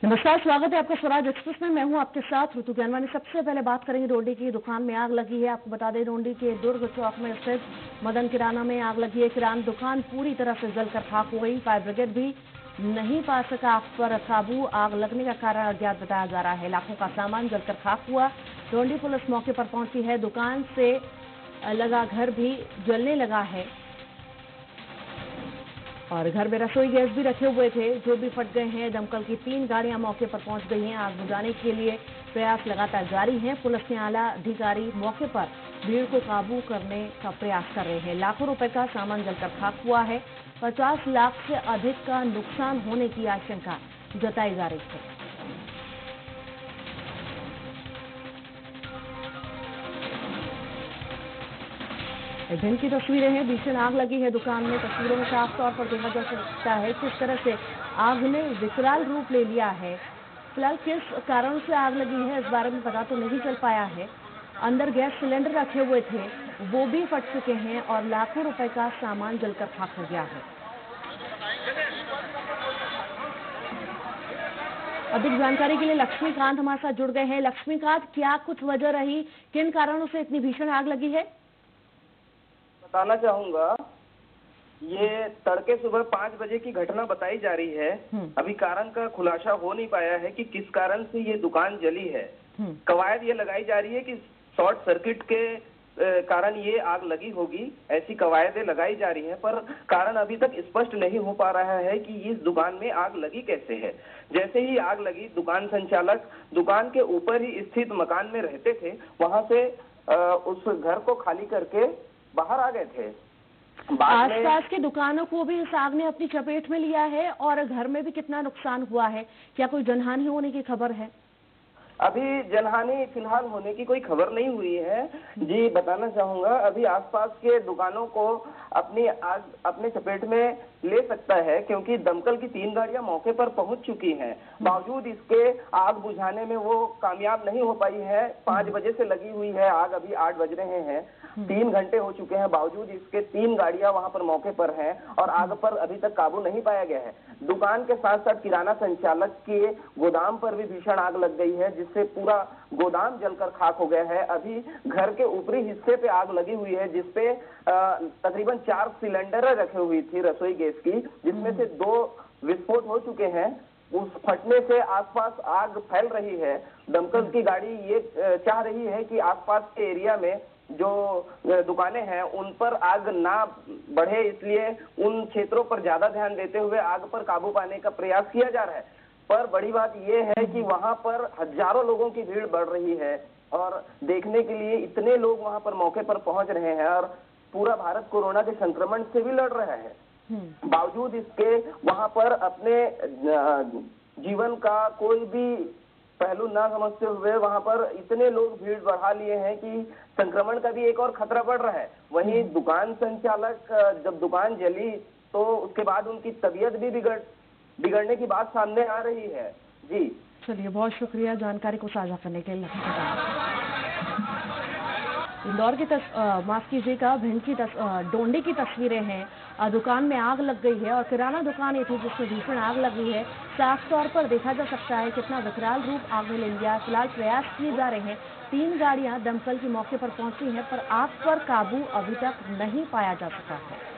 नमस्कार, स्वागत है आपका स्वराज एक्सप्रेस में। मैं हूं आपके साथ ऋतु ज्ञानवानी। सबसे पहले बात करेंगे रोंडी की। दुकान में आग लगी है। आपको बता दें, रोंडी के दुर्ग चौक में स्थित मदन किराना में आग लगी है। किराना दुकान पूरी तरह से जलकर खाक हो गई। फायर ब्रिगेड भी नहीं पा सका आग पर काबू। आग लगने का कारण अज्ञात बताया जा रहा है। लाखों का सामान जलकर खाक हुआ। रोंडी पुलिस मौके पर पहुंची है। दुकान से लगा घर भी जलने लगा है और घर में रसोई गैस भी रखे हुए थे, जो भी फट गए हैं। दमकल की 3 गाड़ियां मौके पर पहुंच गई हैं। आग बुझाने के लिए प्रयास लगातार जारी हैं। पुलिस के आला अधिकारी मौके पर भीड़ को काबू करने का प्रयास कर रहे हैं। लाखों रुपए का सामान जलकर खाक हुआ है। 50 लाख से अधिक का नुकसान होने की आशंका जताई जा रही है। दिन की तस्वीरें हैं। भीषण आग लगी है दुकान में। तस्वीरों में साफ तौर पर देखा जा सकता है किस तरह से आग ने विकराल रूप ले लिया है। फिलहाल किस कारण से आग लगी है इस बारे में पता तो नहीं चल पाया है। अंदर गैस सिलेंडर रखे हुए थे, वो भी फट चुके हैं और लाखों रुपए का सामान जलकर खाक हो गया है। अधिक जानकारी के लिए लक्ष्मीकांत हमारे साथ जुड़ गए हैं। लक्ष्मीकांत, क्या कुछ वजह रही, किन कारणों से इतनी भीषण आग लगी है? बताना चाहूंगा, ये तड़के सुबह 5 बजे की घटना बताई जा रही है। अभी कारण का खुलासा हो नहीं पाया है कि किस कारण से ये दुकान जली है। कवायद ये लगाई जा रही है कि शॉर्ट सर्किट के कारण ये आग लगी होगी, ऐसी कवायदें लगाई जा रही हैं, पर कारण अभी तक स्पष्ट नहीं हो पा रहा है कि इस दुकान में आग लगी कैसे है। जैसे ही आग लगी, दुकान संचालक दुकान के ऊपर ही स्थित मकान में रहते थे, वहां से उस घर को खाली करके बाहर आ गए थे। आसपास की दुकानों को भी इस आग ने अपनी चपेट में लिया है और घर में भी कितना नुकसान हुआ है? क्या कोई जनहानि होने की खबर है? अभी जनहानि फिलहाल होने की कोई खबर नहीं हुई है जी। बताना चाहूंगा, अभी आसपास के दुकानों को अपनी आग अपने चपेट में ले सकता है, क्योंकि दमकल की 3 गाड़ियां मौके पर पहुंच चुकी हैं। बावजूद इसके आग बुझाने में वो कामयाब नहीं हो पाई है। 5 बजे से लगी हुई है आग, अभी 8 बज रहे हैं, 3 घंटे हो चुके हैं। बावजूद इसके 3 गाड़ियां वहां पर मौके पर हैं और आग पर अभी तक काबू नहीं पाया गया है। दुकान के साथ साथ किराना संचालक के गोदाम पर भी भीषण आग लग गई है, जिससे पूरा गोदाम जलकर खाक हो गया है। अभी घर के ऊपरी हिस्से पे आग लगी हुई है, जिसपे तकरीबन 4 सिलेंडर रखे हुई थी रसोई गैस की, जिसमें से 2 विस्फोट हो चुके हैं। उस फटने से आसपास आग फैल रही है। दमकल की गाड़ी ये चाह रही है कि आसपास के एरिया में जो दुकानें हैं उन पर आग ना बढ़े, इसलिए उन क्षेत्रों पर ज्यादा ध्यान देते हुए आग पर काबू पाने का प्रयास किया जा रहा है। पर बड़ी बात यह है कि वहां पर हजारों लोगों की भीड़ बढ़ रही है और देखने के लिए इतने लोग वहां पर मौके पर पहुंच रहे हैं और पूरा भारत कोरोना के संक्रमण से भी लड़ रहा है। बावजूद इसके वहां पर अपने जीवन का कोई भी पहलू ना समझते हुए वहां पर इतने लोग भीड़ बढ़ा लिए हैं कि संक्रमण का भी एक और खतरा बढ़ रहा है। वहीं दुकान संचालक, जब दुकान जली तो उसके बाद उनकी तबीयत भी बिगड़ने की बात सामने आ रही है जी। चलिए, बहुत शुक्रिया जानकारी को साझा करने के लिए। इंदौर की माफ कीजिएगा, भिंड की डोंडी की तस्वीरें हैं। दुकान में आग लग गई है और किराना दुकान ये थी जिसमें भीषण आग लगी है। साफ तौर पर देखा जा सकता है कितना विकराल रूप आग ने ले लिया। फिलहाल प्रयास किए जा रहे हैं। 3 गाड़ियां दमकल के मौके पर पहुंची हैं, पर आग पर काबू अभी तक नहीं पाया जा सका है।